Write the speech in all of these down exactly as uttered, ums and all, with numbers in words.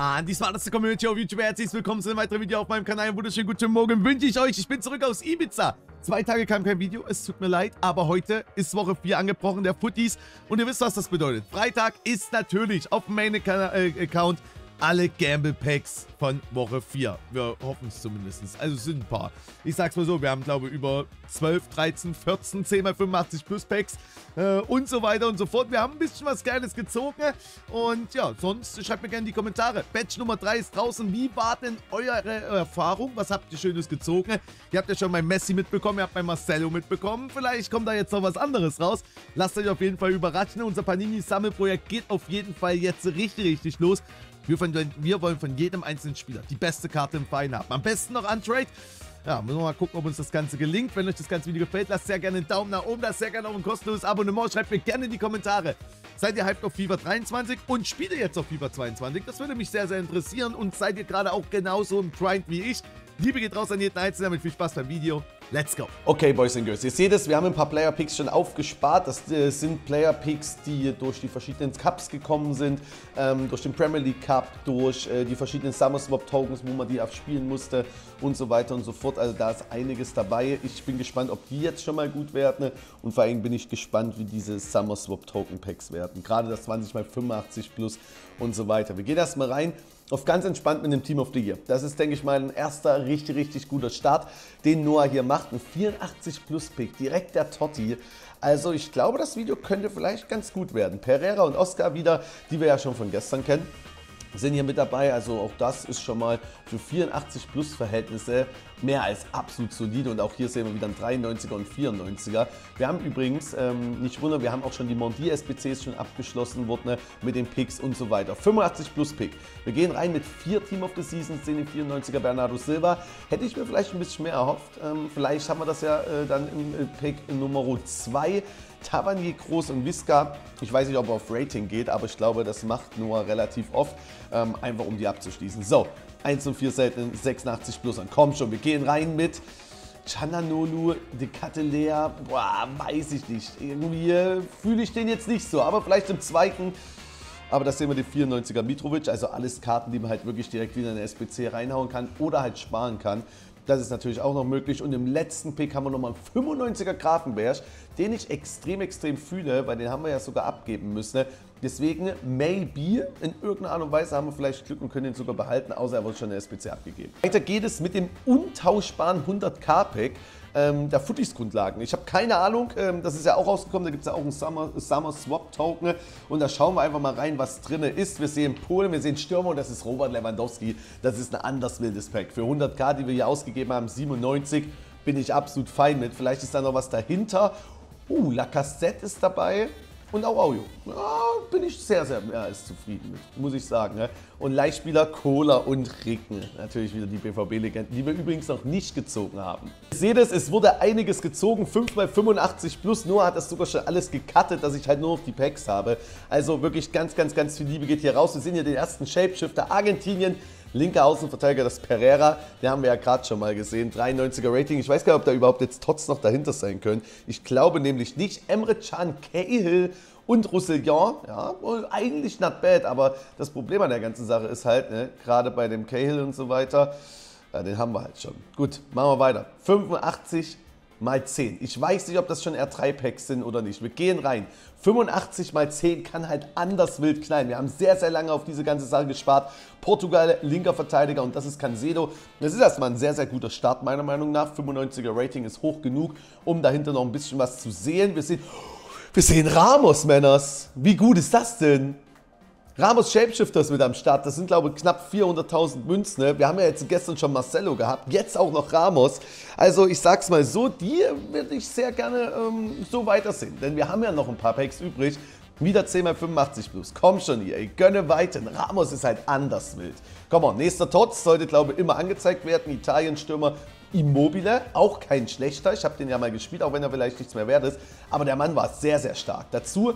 Ah, diesmal das Community auf YouTube. Herzlich willkommen zu einem weiteren Video auf meinem Kanal. Wunderschönen guten Morgen wünsche ich euch. Ich bin zurück aus Ibiza. Zwei Tage kam kein Video, es tut mir leid, aber heute ist Woche vier angebrochen, der Footies. Und ihr wisst, was das bedeutet. Freitag ist natürlich auf dem Main-Account alle Gamble Packs von Woche vier. Wir hoffen es zumindest. Also es sind ein paar. Ich sag's mal so, wir haben glaube ich über zwölf, dreizehn, vierzehn, zehn mal fünfundachtzig plus Packs äh, und so weiter und so fort. Wir haben ein bisschen was Geiles gezogen. Und ja, sonst schreibt mir gerne in die Kommentare. Batch Nummer drei ist draußen. Wie war denn eure Erfahrung? Was habt ihr Schönes gezogen? Ihr habt ja schon mein Messi mitbekommen, ihr habt mein Marcelo mitbekommen. Vielleicht kommt da jetzt noch was anderes raus. Lasst euch auf jeden Fall überraschen. Unser Panini-Sammelprojekt geht auf jeden Fall jetzt richtig, richtig los. Wir, von, wir wollen von jedem einzelnen Spieler die beste Karte im Verein haben. Am besten noch Untrade. Ja, müssen wir mal gucken, ob uns das Ganze gelingt. Wenn euch das ganze Video gefällt, lasst sehr gerne einen Daumen nach oben, lasst sehr gerne auch ein kostenloses Abonnement. Schreibt mir gerne in die Kommentare. Seid ihr hyped auf FIFA dreiundzwanzig und spielt ihr jetzt auf FIFA zweiundzwanzig? Das würde mich sehr, sehr interessieren. Und seid ihr gerade auch genauso im Grind wie ich? Liebe geht raus an jeden Einzelnen. Damit viel Spaß beim Video. Let's go. Okay, Boys and Girls, ihr seht es, wir haben ein paar Player Picks schon aufgespart. Das äh, sind Player Picks, die durch die verschiedenen Cups gekommen sind, ähm, durch den Premier League Cup, durch äh, die verschiedenen Summer Swap Tokens, wo man die abspielen musste und so weiter und so fort. Also da ist einiges dabei. Ich bin gespannt, ob die jetzt schon mal gut werden und vor allem bin ich gespannt, wie diese Summer Swap Token Packs werden. Gerade das zwanzig mal fünfundachtzig plus und so weiter. Wir gehen erstmal rein. Auf ganz entspannt mit dem Team of the Year. Das ist, denke ich mal, ein erster richtig, richtig guter Start, den Noah hier macht. Ein vierundachtzig plus Pick, direkt der Totti. Also ich glaube, das Video könnte vielleicht ganz gut werden. Pereira und Oscar wieder, die wir ja schon von gestern kennen, sind hier mit dabei. Also auch das ist schon mal für vierundachtzig plus Verhältnisse mehr als absolut solide. Und auch hier sehen wir wieder ein dreiundneunziger und vierundneunziger. Wir haben übrigens, ähm, nicht wundern, wir haben auch schon die Mondi S B Cs schon abgeschlossen worden, ne, mit den Picks und so weiter. fünfundachtzig plus Pick. Wir gehen rein mit vier Team of the Season, sehen den vierundneunziger Bernardo Silva. Hätte ich mir vielleicht ein bisschen mehr erhofft. Ähm, vielleicht haben wir das ja äh, dann im äh, Pick Nummer zwei. Tavernier, Groß und Visca. Ich weiß nicht, ob er auf Rating geht, aber ich glaube, das macht Noah relativ oft, ähm, einfach um die abzuschließen. So, eins und vier selten, sechsundachtzig plus an. Komm schon, wir gehen rein mit Chananolu, De Catelea. Boah, weiß ich nicht. Irgendwie äh, fühle ich den jetzt nicht so, aber vielleicht im zweiten. Aber das sehen wir den vierundneunziger Mitrovic, also alles Karten, die man halt wirklich direkt wieder in den S B C reinhauen kann oder halt sparen kann. Das ist natürlich auch noch möglich. Und im letzten Pick haben wir nochmal einen fünfundneunziger Grafenberg, den ich extrem, extrem fühle, weil den haben wir ja sogar abgeben müssen. Deswegen, maybe, in irgendeiner Art und Weise haben wir vielleicht Glück und können den sogar behalten, außer er wird schon in der S B C abgegeben. Weiter geht es mit dem untauschbaren hundert K Pack. Ähm, der Footies-Grundlagen. Ich habe keine Ahnung, ähm, das ist ja auch rausgekommen, da gibt es ja auch einen Summer, Summer Swap Token und da schauen wir einfach mal rein, was drin ist. Wir sehen Polen, wir sehen Stürmer und das ist Robert Lewandowski. Das ist ein anders wildes Pack. Für hundert K, die wir hier ausgegeben haben, siebenundneunzig, bin ich absolut fein mit. Vielleicht ist da noch was dahinter. Uh, Lacazette ist dabei. Und auch Audio. Ja, bin ich sehr, sehr mehr als zufrieden mit, muss ich sagen. Ne? Und Leihspieler Kohler und Ricken. Natürlich wieder die B V B-Legenden, die wir übrigens noch nicht gezogen haben. Ihr seht es, es wurde einiges gezogen. fünf mal fünfundachtzig plus. Noah hat das sogar schon alles gecuttet, dass ich halt nur noch die Packs habe. Also wirklich ganz, ganz, ganz viel Liebe geht hier raus. Wir sehen hier den ersten Shapeshifter Argentinien. Linker Außenverteidiger, das Pereira, den haben wir ja gerade schon mal gesehen, dreiundneunziger Rating. Ich weiß gar nicht, ob da überhaupt jetzt Tots noch dahinter sein können. Ich glaube nämlich nicht. Emre Can, Cahill und Roussillon, ja, eigentlich not bad, aber das Problem an der ganzen Sache ist halt, ne, gerade bei dem Cahill und so weiter, ja, den haben wir halt schon. Gut, machen wir weiter. fünfundachtzig mal zehn. Ich weiß nicht, ob das schon R drei Packs sind oder nicht. Wir gehen rein. fünfundachtzig mal zehn kann halt anders wild knallen. Wir haben sehr, sehr lange auf diese ganze Sache gespart. Portugal, linker Verteidiger und das ist Cancelo. Das ist erstmal ein sehr, sehr guter Start, meiner Meinung nach. fünfundneunziger Rating ist hoch genug, um dahinter noch ein bisschen was zu sehen. Wir sehen, wir sehen Ramos, Männers. Wie gut ist das denn? Ramos Shapeshifter ist mit am Start, das sind glaube ich knapp vierhunderttausend Münzen. Ne? Wir haben ja jetzt gestern schon Marcelo gehabt, jetzt auch noch Ramos. Also ich sag's mal so, die würde ich sehr gerne ähm, so weitersehen. Denn wir haben ja noch ein paar Packs übrig. Wieder zehn mal fünfundachtzig plus. Komm schon hier, ey, gönne weiter. Ramos ist halt anders wild. Komm on, nächster Tots sollte glaube ich immer angezeigt werden. Italien-Stürmer Immobile, auch kein schlechter. Ich habe den ja mal gespielt, auch wenn er vielleicht nichts mehr wert ist. Aber der Mann war sehr, sehr stark. Dazu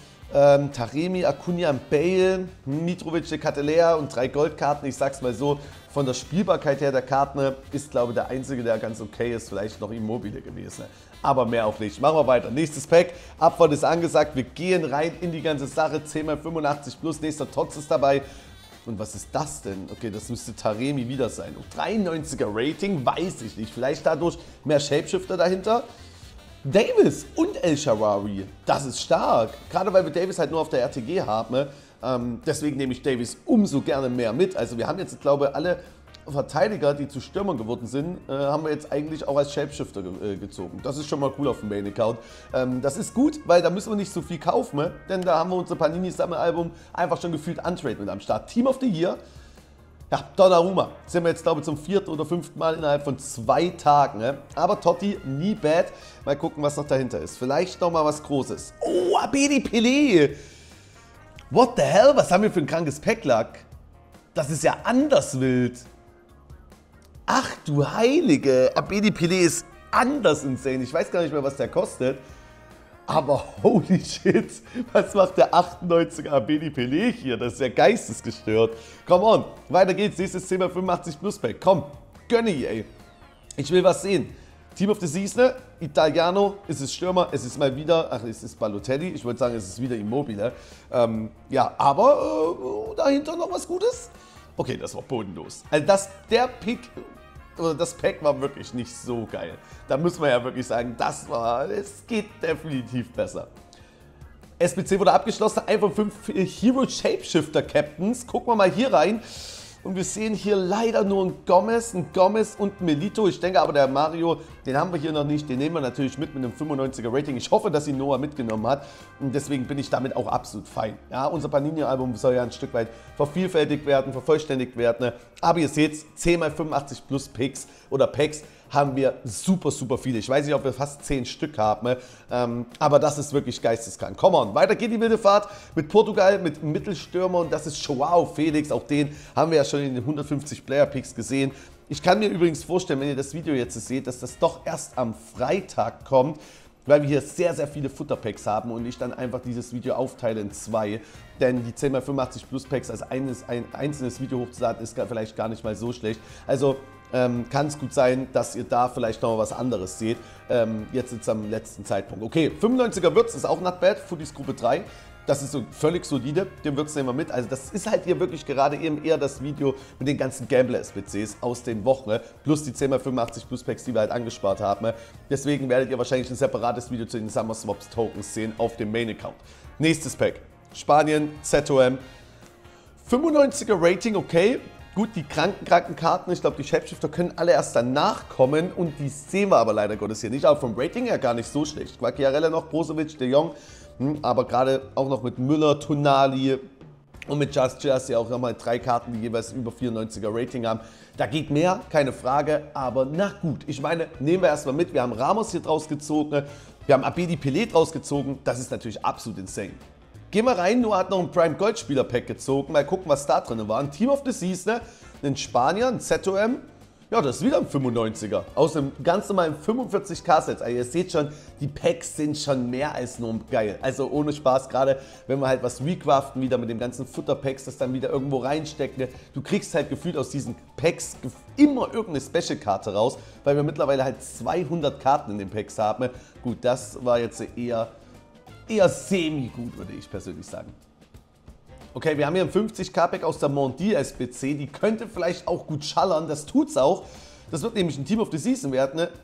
Ähm, Taremi, Acuna, Bale, Mitrovic, De Catelea und drei Goldkarten. Ich sag's mal so, von der Spielbarkeit her der Karten ist, glaube ich, der einzige, der ganz okay ist, vielleicht noch Immobile gewesen. Aber mehr auch nicht. Machen wir weiter. Nächstes Pack. Abfahrt ist angesagt. Wir gehen rein in die ganze Sache. zehn mal fünfundachtzig plus. Nächster Tots ist dabei. Und was ist das denn? Okay, das müsste Taremi wieder sein. Und dreiundneunziger Rating, weiß ich nicht. Vielleicht dadurch mehr Shapeshifter dahinter. Davis und El Shaarawy, das ist stark. Gerade weil wir Davis halt nur auf der R T G haben. Ne? Ähm, deswegen nehme ich Davis umso gerne mehr mit. Also wir haben jetzt, glaube ich, alle Verteidiger, die zu Stürmern geworden sind, äh, haben wir jetzt eigentlich auch als Shapeshifter ge äh, gezogen. Das ist schon mal cool auf dem Main-Account. Ähm, das ist gut, weil da müssen wir nicht so viel kaufen, ne? Denn da haben wir unser Panini-Sammelalbum einfach schon gefühlt untrade mit am Start. Team of the Year, ja, Donnarumma. Sind wir jetzt, glaube ich, zum vierten oder fünften Mal innerhalb von zwei Tagen. Ne? Aber Totti, nie bad. Mal gucken, was noch dahinter ist. Vielleicht noch mal was Großes. Oh, Abedi Pelé. What the hell? Was haben wir für ein krankes Packlack? Das ist ja anders wild. Ach du Heilige, Abedi Pelé ist anders insane. Ich weiß gar nicht mehr, was der kostet. Aber holy shit, was macht der achtundneunziger Abedi Pelé hier? Das ist ja geistesgestört. Come on, weiter geht's. Nächstes Thema fünfundachtzig Plus Pack. Komm, gönne ich, ey. Ich will was sehen. Team of the Season, Italiano, ist es Stürmer, es ist mal wieder, ach, es ist Balotelli. Ich wollte sagen, es ist wieder Immobile. Ähm, ja, aber äh, dahinter noch was Gutes? Okay, das war bodenlos. Also das, der Pick, oder das Pack war wirklich nicht so geil. Da muss man ja wirklich sagen, das war, es geht definitiv besser. S B C wurde abgeschlossen, einfach fünf Hero Shapeshifter Captains. Gucken wir mal hier rein. Und wir sehen hier leider nur einen Gomez, einen Gomez und einen Melito. Ich denke aber, der Mario, den haben wir hier noch nicht. Den nehmen wir natürlich mit mit einem fünfundneunziger Rating. Ich hoffe, dass ihn Noah mitgenommen hat. Und deswegen bin ich damit auch absolut fein. Ja, unser Panini-Album soll ja ein Stück weit vervielfältigt werden, vervollständigt werden. Aber ihr seht, zehn mal fünfundachtzig plus Picks oder Packs haben wir super, super viele. Ich weiß nicht, ob wir fast zehn Stück haben, ähm, aber das ist wirklich geisteskrank. Come on, weiter geht die wilde Fahrt mit Portugal, mit Mittelstürmer und das ist Joao Felix. Auch den haben wir ja schon in den hundertfünfzig Player Picks gesehen. Ich kann mir übrigens vorstellen, wenn ihr das Video jetzt seht, dass das doch erst am Freitag kommt, weil wir hier sehr, sehr viele Futterpacks haben und ich dann einfach dieses Video aufteile in zwei. Denn die zehn mal fünfundachtzig Plus Packs als eines, ein einzelnes Video hochzuladen ist vielleicht gar nicht mal so schlecht. Also ähm, kann es gut sein, dass ihr da vielleicht noch was anderes seht. Ähm, jetzt ist es am letzten Zeitpunkt. Okay, fünfundneunziger Würz ist auch not bad, Footies Gruppe drei. Das ist so völlig solide, den Würz nehmen wir mit. Also das ist halt hier wirklich gerade eben eher das Video mit den ganzen Gambler-S B Cs aus den Wochen. Ne? Plus die zehn mal fünfundachtzig Plus Packs, die wir halt angespart haben. Ne? Deswegen werdet ihr wahrscheinlich ein separates Video zu den Summer Swaps Tokens sehen auf dem Main-Account. Nächstes Pack. Spanien, Z O M. fünfundneunziger Rating, okay. Gut, die kranken, kranken Karten, ich glaube, die Shapeshifter können alle erst danach kommen und die sehen wir aber leider Gottes hier nicht. Aber vom Rating her gar nicht so schlecht. Quagliarella noch, Brozovic, De Jong, hm, aber gerade auch noch mit Müller, Tonali und mit Just Just ja auch nochmal drei Karten, die jeweils über vierundneunziger Rating haben. Da geht mehr, keine Frage, aber na gut. Ich meine, nehmen wir erstmal mit, wir haben Ramos hier draus gezogen, wir haben Abedi Pelé draus gezogen, das ist natürlich absolut insane. Gehen wir rein, Noah hat noch ein Prime Gold Spieler Pack gezogen, mal gucken, was da drin war. Ein Team of the Season, ein Spanier, ein Z O M, ja, das ist wieder ein fünfundneunziger. Aus einem ganz normalen fünfundvierzig K Sets. Also ihr seht schon, die Packs sind schon mehr als nur geil. Also ohne Spaß, gerade wenn wir halt was recraften, wieder mit den ganzen Futterpacks, das dann wieder irgendwo reinstecken. Du kriegst halt gefühlt aus diesen Packs immer irgendeine Special-Karte raus, weil wir mittlerweile halt zweihundert Karten in den Packs haben. Gut, das war jetzt eher... eher semi-gut, würde ich persönlich sagen. Okay, wir haben hier ein fünfzig K Pack aus der Mondi S B C. Die könnte vielleicht auch gut schallern. Das tut's auch. Das wird nämlich ein Team of the Season werden. Ne?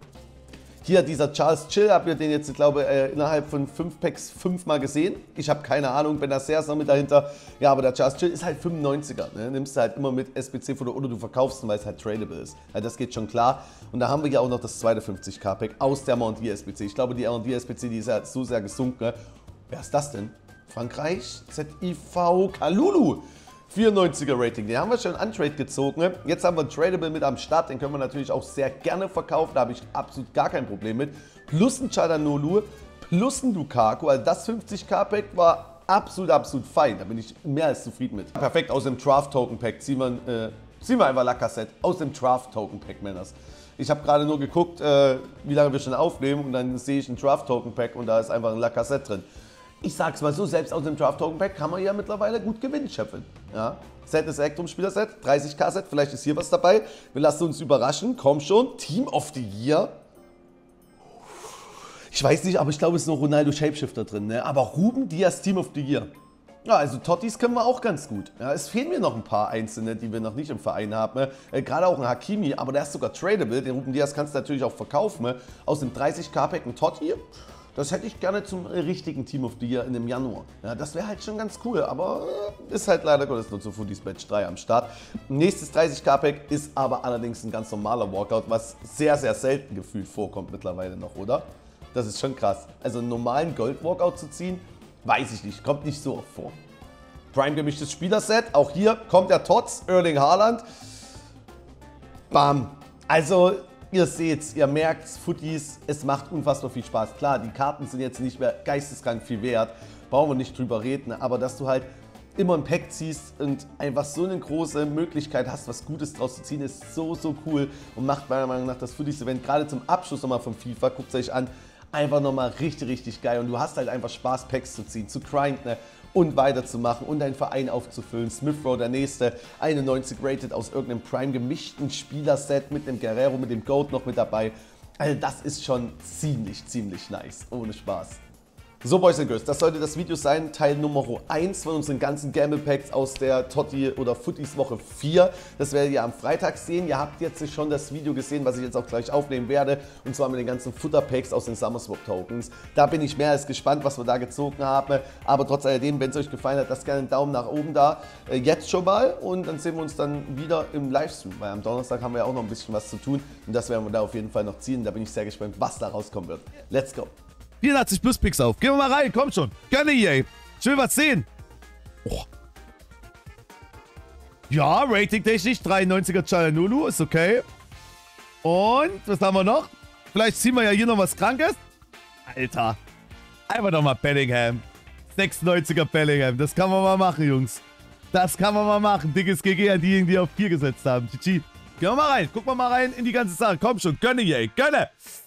Hier dieser Charles Chill, habt ihr den jetzt, glaube ich, äh, innerhalb von fünf Packs fünfmal gesehen. Ich habe keine Ahnung, Benacer ist noch mit dahinter. Ja, aber der Charles Chill ist halt fünfundneunziger. Ne? Nimmst du halt immer mit S B C-Foto oder du verkaufst ihn, weil es halt tradable ist. Ja, das geht schon klar. Und da haben wir ja auch noch das zweite fünfzig K Pack aus der Mondi S B C. Ich glaube, die Mondi S B C, die ist ja so sehr gesunken. Ne? Wer ist das denn? Frankreich, Z I V, Kalulu. vierundneunziger Rating, den haben wir schon untrade gezogen. Ne? Jetzt haben wir Tradable mit am Start, den können wir natürlich auch sehr gerne verkaufen, da habe ich absolut gar kein Problem mit. Plus ein Çalhanoğlu, plus ein Lukaku, also das fünfzig K Pack war absolut, absolut fein, da bin ich mehr als zufrieden mit. Perfekt, aus dem Draft Token Pack ziehen wir, äh, ziehen wir einfach Lacazette, aus dem Draft Token Pack, Männers. Ich habe gerade nur geguckt, äh, wie lange wir schon aufnehmen und dann sehe ich ein Draft Token Pack und da ist einfach ein Lacazette drin. Ich sag's mal so, selbst aus dem Draft Token Pack kann man ja mittlerweile gut Gewinn schöpfeln. Ja? Set ist Ektrum-Spieler-Set, dreißig K Set, vielleicht ist hier was dabei. Wir lassen uns überraschen, komm schon, Team of the Year. Ich weiß nicht, aber ich glaube, es ist noch Ronaldo Shapeshifter drin. Ne? Aber Ruben Dias Team of the Year. Ja, also Tottis können wir auch ganz gut. Ja, es fehlen mir noch ein paar einzelne, die wir noch nicht im Verein haben. Äh, Gerade auch ein Hakimi, aber der ist sogar tradable. Den Ruben Dias kannst du natürlich auch verkaufen. Aus dem dreißig K-Pack ein Totti, das hätte ich gerne zum richtigen Team of the Year in dem Januar. Ja, das wäre halt schon ganz cool, aber äh, ist halt leider Gottes nur zu Footies Match drei am Start. Nächstes dreißig K-Pack ist aber allerdings ein ganz normaler Walkout, was sehr, sehr selten gefühlt vorkommt mittlerweile noch, oder? Das ist schon krass. Also einen normalen Gold-Walkout zu ziehen, weiß ich nicht, kommt nicht so oft vor. Prime gemischtes Spielerset, auch hier kommt der Tots, Erling Haaland. Bam. Also ihr seht's, ihr merkt's, Footies, es macht unfassbar viel Spaß. Klar, die Karten sind jetzt nicht mehr geisteskrank viel wert, brauchen wir nicht drüber reden, aber dass du halt immer ein Pack ziehst und einfach so eine große Möglichkeit hast, was Gutes draus zu ziehen, ist so, so cool und macht meiner Meinung nach das Footies-Event gerade zum Abschluss nochmal von FIFA, guckt es euch an, einfach nochmal richtig, richtig geil und du hast halt einfach Spaß, Packs zu ziehen, zu grinden, ne? Und weiterzumachen und deinen Verein aufzufüllen. Smith Rowe, der nächste, einundneunzig rated aus irgendeinem Prime gemischten Spielerset mit dem Guerrero, mit dem Goat noch mit dabei. Also das ist schon ziemlich, ziemlich nice, ohne Spaß. So, Boys and Girls, das sollte das Video sein, Teil Nummer eins von unseren ganzen Gamble Packs aus der Totti oder Footies Woche vier. Das werdet ihr am Freitag sehen. Ihr habt jetzt schon das Video gesehen, was ich jetzt auch gleich aufnehmen werde. Und zwar mit den ganzen Futter Packs aus den Summer Swap Tokens. Da bin ich mehr als gespannt, was wir da gezogen haben. Aber trotz alledem, wenn es euch gefallen hat, lasst gerne einen Daumen nach oben da. Äh, jetzt schon mal. Und dann sehen wir uns dann wieder im Livestream. Weil am Donnerstag haben wir ja auch noch ein bisschen was zu tun. Und das werden wir da auf jeden Fall noch ziehen. Da bin ich sehr gespannt, was da rauskommen wird. Let's go! vierundachtzig plus Picks auf. Gehen wir mal rein, kommt schon. Gönne ey. Ich will was sehen. Oh. Ja, ratingtechnisch dreiundneunziger Çalhanoğlu ist okay. Und, was haben wir noch? Vielleicht ziehen wir ja hier noch was Krankes. Alter. Einfach nochmal Bellingham. sechsundneunziger Bellingham. Das kann man mal machen, Jungs. Das kann man mal machen. Dickes G G an diejenigen, die auf vier gesetzt haben. G G. Gehen wir mal rein. Gucken wir mal rein in die ganze Sache. Komm schon. Gönne ey. Gönne.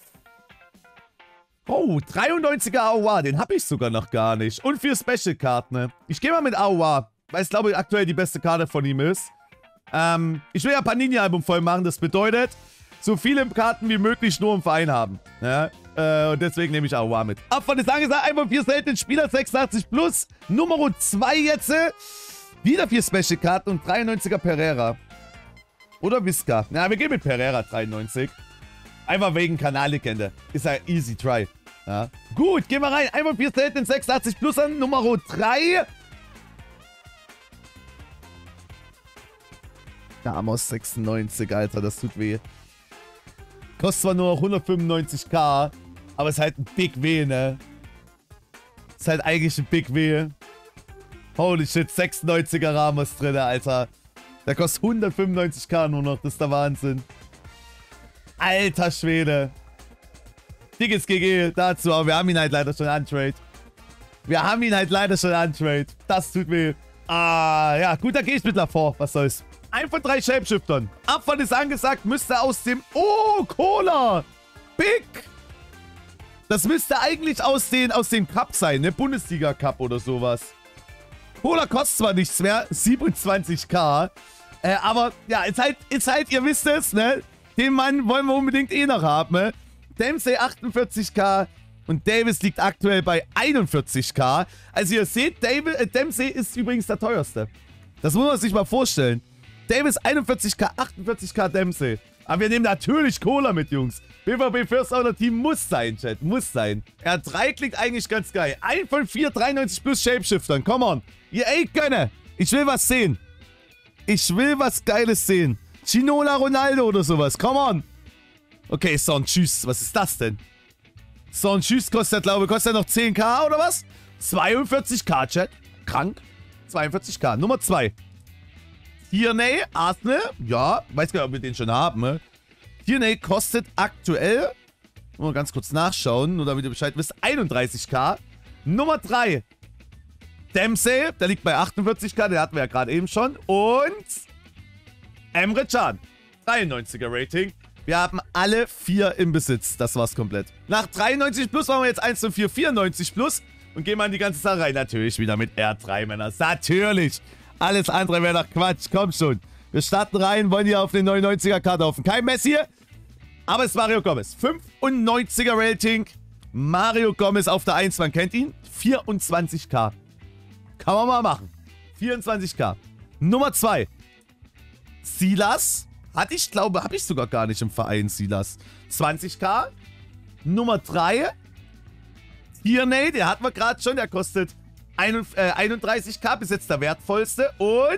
Oh, dreiundneunziger Aouar, den habe ich sogar noch gar nicht. Und vier Special-Karten, ne? Ich gehe mal mit Aouar, weil es, glaube ich, aktuell die beste Karte von ihm ist. Ähm, ich will ja Panini-Album voll machen, das bedeutet, so viele Karten wie möglich nur im Verein haben. Ja? Äh, und deswegen nehme ich Aouar mit. Abfahrt ist angesagt, einmal vier seltenen Spieler, sechsundachtzig plus. Nummer zwei jetzt. Wieder vier Special-Karten und dreiundneunziger Pereira. Oder Visca. Na, wir gehen mit Pereira dreiundneunzig. Einfach wegen Kanallegende. Ist ja easy try. Ja. Gut, gehen wir rein. Einmal vier selten sechsundachtzig plus an Nummer drei. Damos sechsundneunzig, Alter, das tut weh. Kostet zwar nur hundertfünfundneunzig k, aber ist halt ein Big W, ne? Ist halt eigentlich ein Big W. Holy shit, sechsundneunziger Ramos drin, Alter. Der kostet hundertfünfundneunzig k nur noch, das ist der Wahnsinn. Alter Schwede. Dickes G G dazu, aber wir haben ihn halt leider schon untrade. Wir haben ihn halt leider schon untrade. Das tut weh. Ah, ja, gut, da gehe ich mit Lafort. Was soll's. Ein von drei Shapeshiftern. Abfahrt ist angesagt, müsste aus dem... Oh, Cola. Big. Das müsste eigentlich aus, den, aus dem Cup sein, ne? Bundesliga-Cup oder sowas. Cola kostet zwar nichts mehr, siebenundzwanzig k. Äh, aber, ja, ist halt, ist halt, ihr wisst es, ne? Den Mann wollen wir unbedingt eh noch haben, ne? Dempsey achtundvierzig k und Davis liegt aktuell bei einundvierzig k. Also ihr seht, David, äh, Dempsey ist übrigens der teuerste. Das muss man sich mal vorstellen. Davis einundvierzig k, achtundvierzig k Dempsey. Aber wir nehmen natürlich Cola mit, Jungs. B V B First Owner Team muss sein, Chat. Muss sein. R drei klingt eigentlich ganz geil. ein von vier, dreiundneunzig plus Shapeshiftern. Come on. Ihr ey, gönne. Ich will was sehen. Ich will was Geiles sehen. Ginola Ronaldo oder sowas. Come on. Okay, Son, tschüss. Was ist das denn? Son, tschüss kostet, glaube ich, kostet noch zehn k oder was? zweiundvierzig k, Chat. Krank. zweiundvierzig k. Nummer zwei. Tierney, Arsenal. Ja, weiß gar nicht, ob wir den schon haben. Ne? Tierney kostet aktuell, mal ganz kurz nachschauen, nur damit ihr Bescheid wisst, einunddreißig k. Nummer drei. Dempsey, der liegt bei achtundvierzig k, den hatten wir ja gerade eben schon. Und Emre Can, dreiundneunziger Rating. Wir haben alle vier im Besitz. Das war's komplett. Nach dreiundneunzig plus machen wir jetzt eins zu vier, vierundneunzig plus. Und gehen mal in die ganze Sache rein. Natürlich wieder mit R drei, Männer. Natürlich. Alles andere wäre doch Quatsch. Komm schon. Wir starten rein, wollen hier auf den neunundneunziger Karte hoffen. Kein Messi hier. Aber es ist Mario Gomez. fünfundneunziger Rating. Mario Gomez auf der eins. Man kennt ihn. vierundzwanzig k. Kann man mal machen. vierundzwanzig K. Nummer zwei. Silas. Hatte ich, glaube, habe ich sogar gar nicht im Verein, Silas. zwanzig K. Nummer drei. Tierney, der hatten wir gerade schon. Der kostet einunddreißig K. Bis jetzt der wertvollste. Und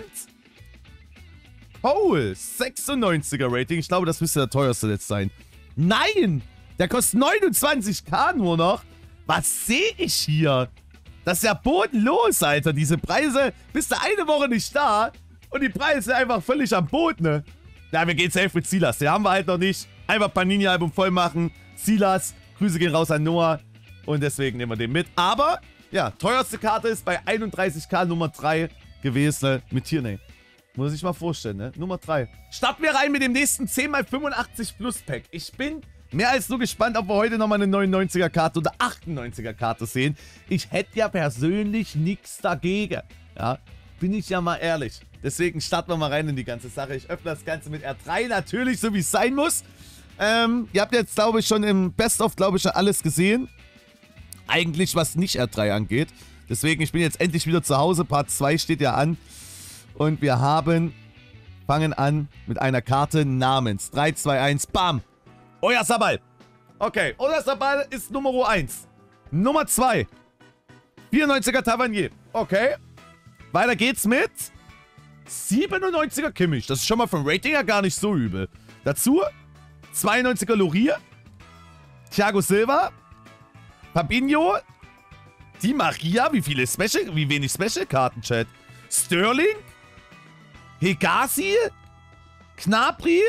Cole. sechsundneunziger Rating. Ich glaube, das müsste der teuerste jetzt sein. Nein! Der kostet neunundzwanzig K nur noch. Was sehe ich hier? Das ist ja bodenlos, Alter. Diese Preise, bist du eine Woche nicht da und die Preise sind einfach völlig am Boden, ne? Ja, wir gehen safe mit Silas. Den haben wir halt noch nicht. Einfach Panini-Album voll machen. Silas, Grüße gehen raus an Noah. Und deswegen nehmen wir den mit. Aber, ja, teuerste Karte ist bei einunddreißig K Nummer drei gewesen, ne? Mit Tierney. Muss ich mal vorstellen, ne? Nummer drei. Starten wir rein mit dem nächsten zehn mal fünfundachtzig Plus Pack. Ich bin mehr als nur gespannt, ob wir heute nochmal eine neunundneunziger Karte oder achtundneunziger Karte sehen. Ich hätte ja persönlich nichts dagegen. Ja, bin ich ja mal ehrlich. Deswegen starten wir mal rein in die ganze Sache. Ich öffne das Ganze mit R drei, natürlich, so wie es sein muss. Ähm, ihr habt jetzt, glaube ich, schon im Best-of, glaube ich, schon alles gesehen. Eigentlich, was nicht R drei angeht. Deswegen, ich bin jetzt endlich wieder zu Hause. Part zwei steht ja an. Und wir haben, fangen an mit einer Karte namens drei, zwei, eins, bam! Oyarzabal. Okay, Oyarzabal ist Nummer eins. Nummer zwei. vierundneunziger Tavernier. Okay. Weiter geht's mit siebenundneunziger Kimmich. Das ist schon mal vom Rating her gar nicht so übel. Dazu zweiundneunziger Lourier. Thiago Silva. Fabinho. Di Maria. Wie viele Special, wie wenig Special-Karten, Chat. Sterling. Hegazi. Gnabry.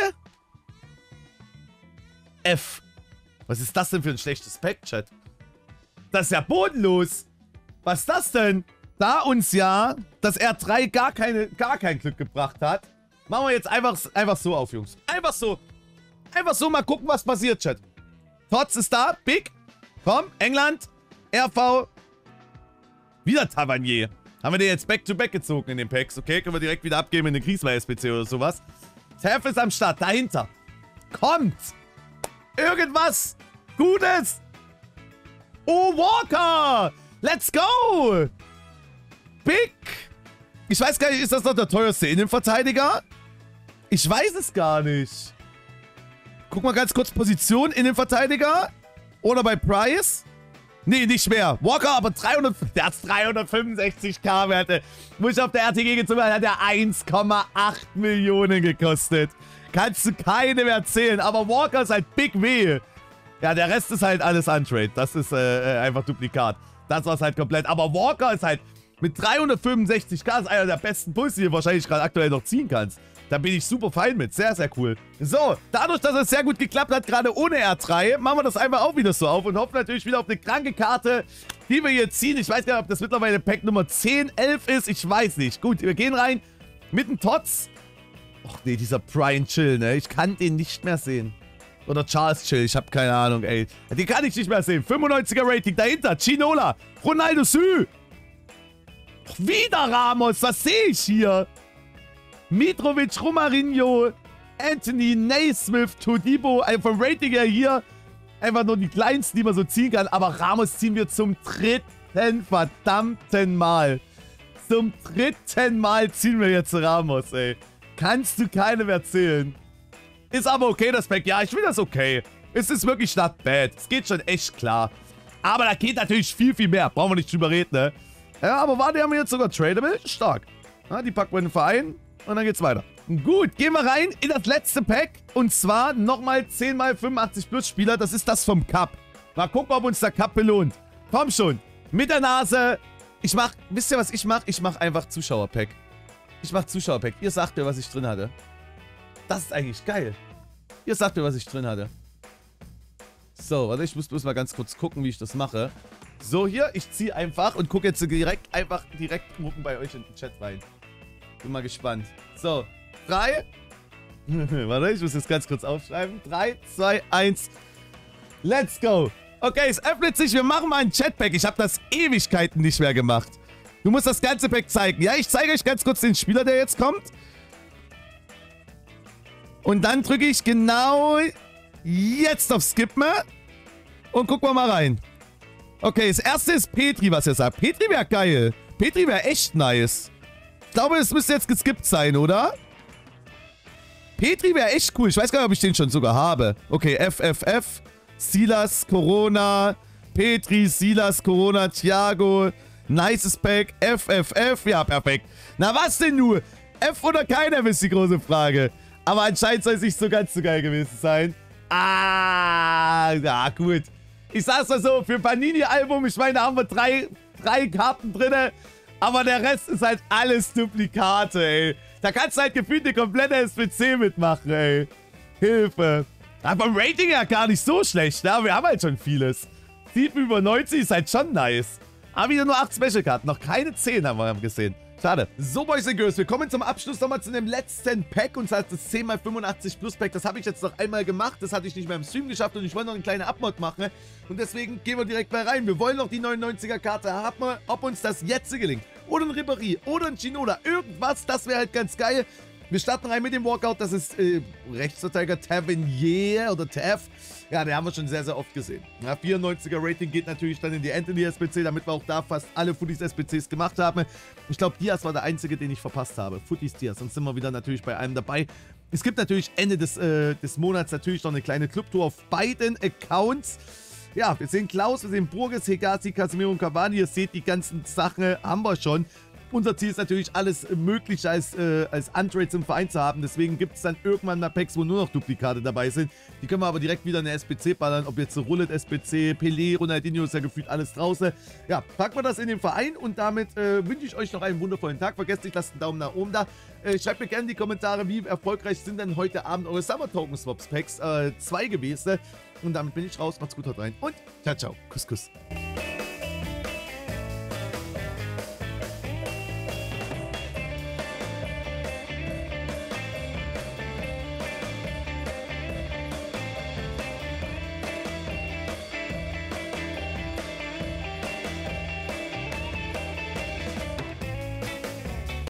F. Was ist das denn für ein schlechtes Pack, Chat? Das ist ja bodenlos. Was ist das denn? Da uns ja das R drei gar, keine, gar kein Glück gebracht hat, machen wir jetzt einfach, einfach so auf, Jungs. Einfach so. Einfach so mal gucken, was passiert, Chat. Tots ist da. Big. Komm, England. R V. Wieder Tavernier. Haben wir den jetzt back-to-back gezogen in den Packs. Okay, können wir direkt wieder abgeben in den Kriegsweih-S P C oder sowas. Tef ist am Start. Dahinter. Kommt. Irgendwas Gutes. Oh, Walker. Let's go. Big. Ich weiß gar nicht, ist das noch der teuerste Innenverteidiger? Ich weiß es gar nicht. Guck mal ganz kurz, Position Innenverteidiger. Oder bei Price. Nee, nicht mehr. Walker, aber dreihundert, der hat dreihundertfünfundsechzig K Werte. Muss ich auf der R T G gezogen haben, hat der eins Komma acht Millionen gekostet. Kannst du keinem erzählen. Aber Walker ist halt Big W. Ja, der Rest ist halt alles Untrade. Das ist äh, einfach Duplikat. Das war's halt komplett. Aber Walker ist halt mit dreihundertfünfundsechzig K ist einer der besten Puls, die du wahrscheinlich gerade aktuell noch ziehen kannst. Da bin ich super fein mit. Sehr, sehr cool. So, dadurch, dass es sehr gut geklappt hat, gerade ohne R drei, machen wir das einfach auch wieder so auf und hoffen natürlich wieder auf eine kranke Karte, die wir hier ziehen. Ich weiß gar nicht, ob das mittlerweile Pack Nummer zehn, elf ist. Ich weiß nicht. Gut, wir gehen rein mit dem Tots. Och nee, dieser Brian Chill, ne? Ich kann den nicht mehr sehen. Oder Charles Chill, ich habe keine Ahnung, ey. Den kann ich nicht mehr sehen. fünfundneunziger Rating dahinter. Ginola. Ronaldo Sü. Wieder Ramos. Was sehe ich hier? Mitrovic, Romarinho, Anthony, Naismith, Todibo. Also vom Rating her hier einfach nur die kleinsten, die man so ziehen kann. Aber Ramos ziehen wir zum dritten verdammten Mal. Zum dritten Mal ziehen wir jetzt Ramos, ey. Kannst du keinem erzählen. Ist aber okay, das Pack. Ja, ich finde das okay. Es ist wirklich not bad. Es geht schon echt klar. Aber da geht natürlich viel, viel mehr. Brauchen wir nicht drüber reden, ne? Ja, aber warte, haben wir jetzt sogar Tradable? Stark. Ja, die packen wir in den Verein und dann geht's weiter. Gut, gehen wir rein in das letzte Pack. Und zwar nochmal zehn mal fünfundachtzig Plus Spieler. Das ist das vom Cup. Mal gucken, ob uns der Cup belohnt. Komm schon. Mit der Nase. Ich mach, wisst ihr, was ich mach? Ich mach einfach Zuschauerpack. Ich mach Zuschauerpack. Ihr sagt mir, was ich drin hatte. Das ist eigentlich geil. Ihr sagt mir, was ich drin hatte. So, warte, ich muss bloß mal ganz kurz gucken, wie ich das mache. So, hier, ich ziehe einfach und gucke jetzt direkt, einfach direkt bei euch in den Chat rein. Bin mal gespannt. So, drei. Warte, ich muss jetzt ganz kurz aufschreiben. drei, zwei, eins. Let's go. Okay, es öffnet sich. Wir machen mal ein Chatpack. Ich habe das Ewigkeiten nicht mehr gemacht. Du musst das ganze Pack zeigen. Ja, ich zeige euch ganz kurz den Spieler, der jetzt kommt. Und dann drücke ich genau jetzt auf Skippen. Und gucken wir mal rein. Okay, das erste ist Petri, was er sagt. Petri wäre geil. Petri wäre echt nice. Ich glaube, es müsste jetzt geskippt sein, oder? Petri wäre echt cool. Ich weiß gar nicht, ob ich den schon sogar habe. Okay, F F F. Silas, Corona. Petri, Silas, Corona, Thiago. Nices Pack. F F F. Ja, perfekt. Na, was denn nur? F oder keiner ist die große Frage. Aber anscheinend soll es nicht so ganz so geil gewesen sein. Ah, ja, gut. Ich sag's mal so, für ein Panini-Album, ich meine, da haben wir drei, drei Karten drin. Aber der Rest ist halt alles Duplikate, ey. Da kannst du halt gefühlt eine komplette S P C mitmachen, ey. Hilfe. Aber vom Rating her gar nicht so schlecht, ne? Wir haben halt schon vieles. sieben über neunzig ist halt schon nice. Aber wieder nur acht Special-Karten. Noch keine zehn haben wir gesehen. Schade. So, Boys and Girls, wir kommen zum Abschluss nochmal zu dem letzten Pack. Und zwar das zehn mal fünfundachtzig Plus Pack. Das habe ich jetzt noch einmal gemacht. Das hatte ich nicht mehr im Stream geschafft. Und ich wollte noch eine kleine Abmod machen. Und deswegen gehen wir direkt mal rein. Wir wollen noch die neunundneunziger Karte haben. Ob uns das jetzt gelingt. Oder ein Ribéry. Oder ein Ginola. Irgendwas. Das wäre halt ganz geil. Wir starten rein mit dem Walkout. Das ist äh, Rechtsverteidiger Tavernier oder Tav. Ja, den haben wir schon sehr, sehr oft gesehen. Ja, vierundneunziger Rating geht natürlich dann in die Anthony S P C, damit wir auch da fast alle Footies S P Cs gemacht haben. Ich glaube, Diaz war der einzige, den ich verpasst habe. Footies Diaz. Sonst sind wir wieder natürlich bei einem dabei. Es gibt natürlich Ende des, äh, des Monats natürlich noch eine kleine Clubtour auf beiden Accounts. Ja, wir sehen Klaus, wir sehen Burgess, Hegazi, Casemiro und Cavani. Ihr seht, die ganzen Sachen haben wir schon. Unser Ziel ist natürlich, alles Mögliche als, äh, als Untrades im Verein zu haben. Deswegen gibt es dann irgendwann mal Packs, wo nur noch Duplikate dabei sind. Die können wir aber direkt wieder in eine S P C ballern. Ob jetzt Rullet, S P C, Pelé, Ronaldinho, ist ja gefühlt alles draußen. Ja, packen wir das in den Verein und damit äh, wünsche ich euch noch einen wundervollen Tag. Vergesst nicht, lasst einen Daumen nach oben da. Äh, schreibt mir gerne in die Kommentare, wie erfolgreich sind denn heute Abend eure Summer Token Swaps Packs. Äh, zwei gewesen. Und damit bin ich raus. Macht's gut, haut rein und ciao, ciao. Kuss, Kuss.